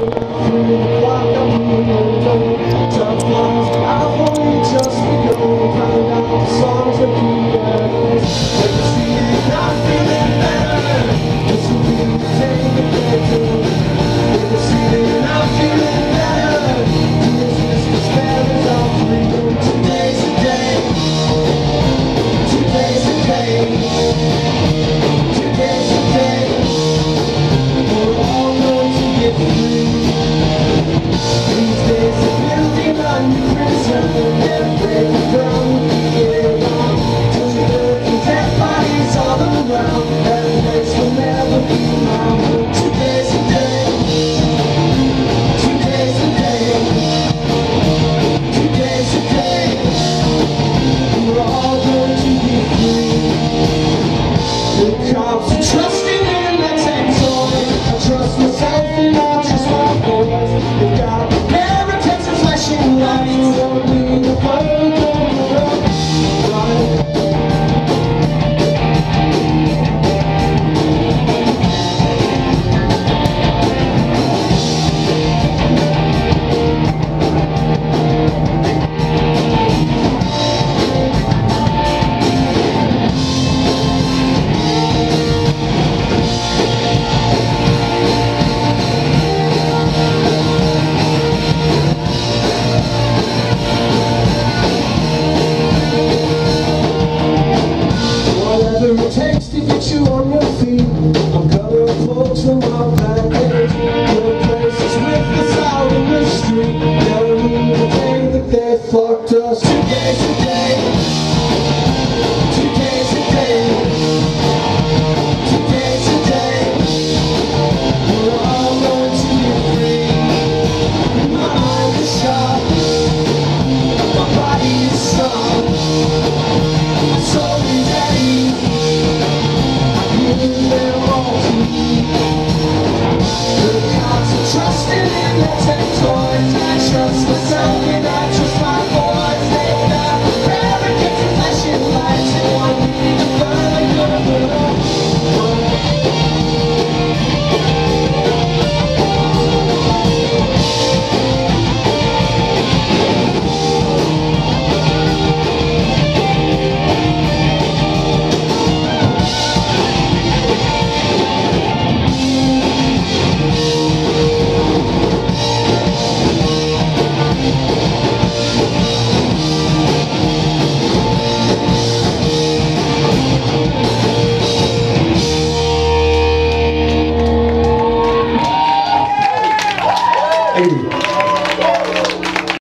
Fucked us today, today, today, today, today, today. We're all going to be free. My mind is sharp, my body is strong, my soul is ready. I give them all to me. The cops are trusting in their tech toys. I trust myself and I trust my boys. They've got arrogance and flashing lights and want me to burn. Thank you.